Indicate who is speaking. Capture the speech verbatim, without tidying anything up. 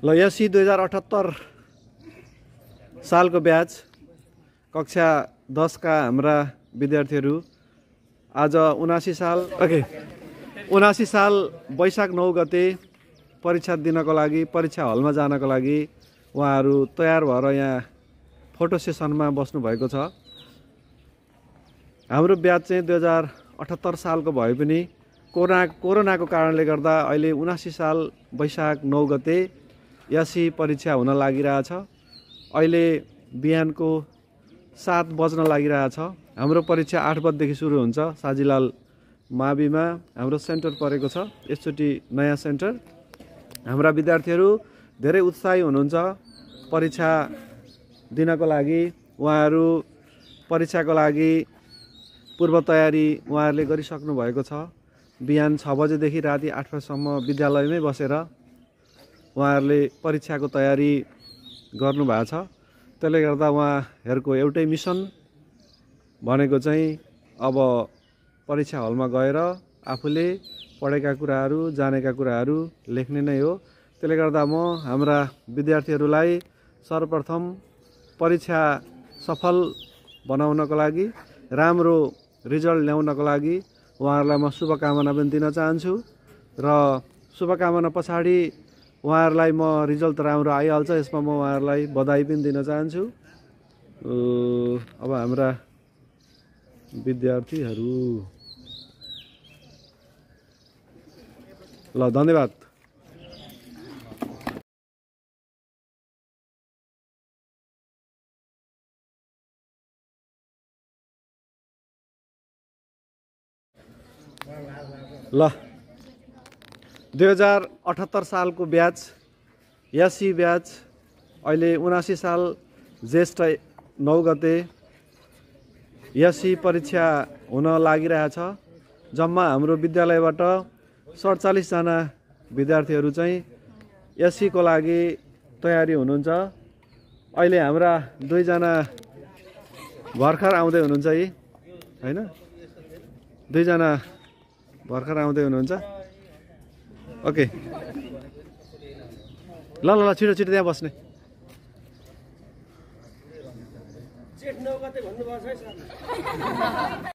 Speaker 1: ल एससी दुई हजार अठहत्तर सालको ब्याच कक्षा दस का हाम्रा विद्यार्थीहरू आज उनासी साल ओके उनासी साल वैशाख नौ गते परीक्षा दिनको लागि परीक्षा हलमा जानको लागि उहाँहरू तयार भएर यहाँ फोटो सेसनमा बस्नु भएको छ। हाम्रो ब्याच चाहिँ दुई हजार अठहत्तर सालको भए पनि कोरोना कोरोनाको कारणले गर्दा अहिले उनासी साल वैशाख नौ गते एससी परीक्षा हुन लागिरहेछ। अहिले बिहानको सात बज्न लागिरहेछ। हाम्रो परीक्षा आठ बजेदेखि सुरु हुन्छ। साजिलाल माविमा हाम्रो सेन्टर परेको छ। यसचोटि नयाँ सेन्टर। हाम्रा विद्यार्थीहरू धेरै उत्साही हुनुहुन्छ परीक्षा दिनको लागि। उहाँहरू परीक्षाको लागि पूर्व तयारी उहाँहरूले गरिसक्नु भएको छ। बिहान छ बजेदेखि राति आठ बजेसम्म विद्यालयमै बसेर उहाँहरूले परीक्षाको तयारी गर्नुभएको छ। त्यसले गर्दा उहाँहरूको एउटै मिसन भनेको चाहिँ अब परीक्षा हलमा गएर आफूले पढेका कुराहरू जानेका कुराहरू लेख्ने नै हो। त्यसले गर्दा म हाम्रा विद्यार्थीहरूलाई सर्वप्रथम परीक्षा सफल बनाउनको लागि राम्रो रिजल्ट ल्याउनको लागि उहाँहरूलाई म शुभकामना पनि दिन चाहन्छु र शुभकामना पछाडि उहाँहरूलाई म रिजल्ट राम्रो आइहाल्छ यसमा म उहाँहरूलाई बधाई पनि दिन चाहन्छु। अब हाम्रा विद्यार्थीहरू ल धन्यवाद। ल दुई हजार अठहत्तर सालको ब्याच एससी ब्याच अहिले उनासी साल ज्येष्ठ नौ गते एससी परीक्षा हुन लागिरहेछ। जम्मा हाम्रो विद्यालयबाट सडचालिसजना विद्यार्थीहरू चाहिँ एससीको लागि तयारी हुनुहुन्छ। अहिले हाम्रा दुईजना भर्खर आउँदै हुनुहुन्छ है होइन दुईजना भर्खर आउँदै हुनुहुन्छ। ओके ल ल ल छिटो छिटो त्यहाँ बस्ने।
Speaker 2: जेठ नौ गते भन्नुभएको छ है सर।